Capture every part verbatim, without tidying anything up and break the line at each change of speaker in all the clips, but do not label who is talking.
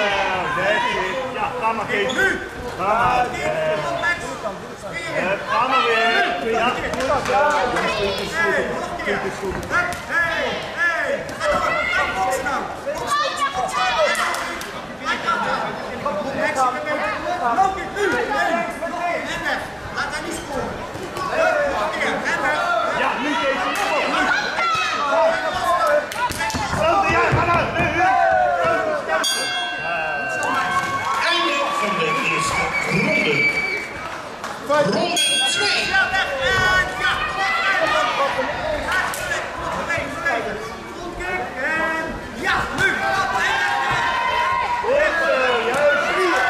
Ja, ga maar Kees. Ga maar. Ga maar weer. Ja, goed zo. Dit is goed.
Hey, hey. Ga door. Ga boksen nou. Loop je nu. En weg. Laat hij niet scoren. En weg.
Ja, nu Kees. Kom op, nu. Grote, ja, ga nou.
Einde van de eerste ronde. Ronde twee.
Ja, weg. En ja. Bewegen, bewegen. Goed kick. En ja, nu.
Goed zo, juist.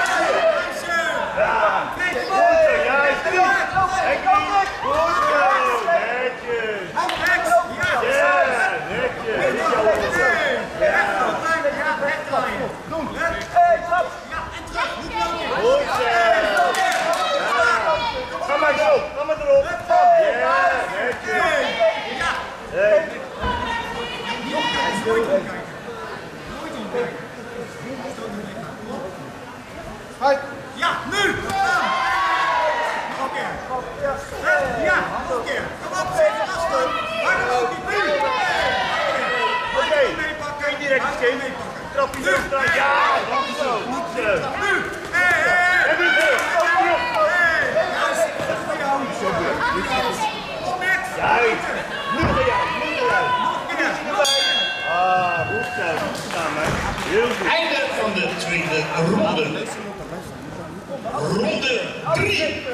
Ja, goed zo, juist. Goed zo, netjes. Ja, netjes. Niet jouw onderzoek. Goed zo. Ga maar zo, ga maar erop. Ja, netjes. Hey.
Ja, nu! Nog een keer. Ja, nog een keer. Kom op, zet je afstand. Harder ook niet. Nu!
Oké, geen direct escape. Trap je terug. Ja, goed zo, goed zo.
Nu! Hé, hé!
En weer terug.
Hé! Juist, dat is voor jou. Op net!
Juist. Nu ga jij, nu ga jij.
Nog een keer.
Ah, goed zo, goed gedaan, man. Heel goed.
Einde van de tweede ronde. Ronde drie.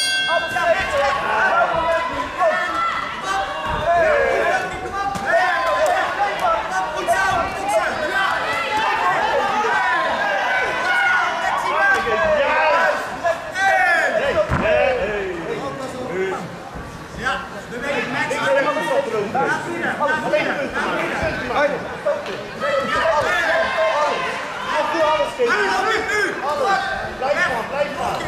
Ja, beweging Max. Naar binnen, naar binnen, naar binnen.
Doe alles, Kees.
Hallo, nu, nu.
Blijf gaan, blijf gaan.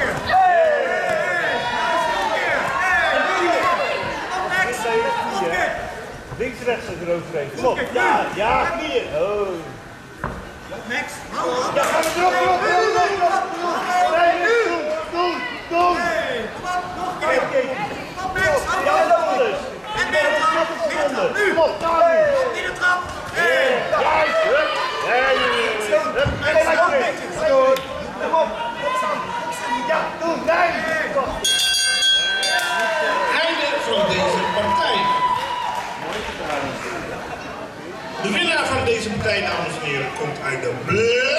Links, rechts als er overheen. Kom op. Ja, ja, knieën. Oh.
Max,
Ja, gaan we erop, erop, erop, erop. Nee, doen, doen, doen.
kom op, nog een keer.
Oké.
Kom Max,
Ja, dat is.
en middentrap, middentrap, nu.
Kom op, daar nu.
Middentrap.
Juist, hup. Nee, hup. En gelijk terug. Kom op. Ja, doen, nee.
Einde van deze partij. De winnaar van deze partij, dames en heren, komt uit de blauwe.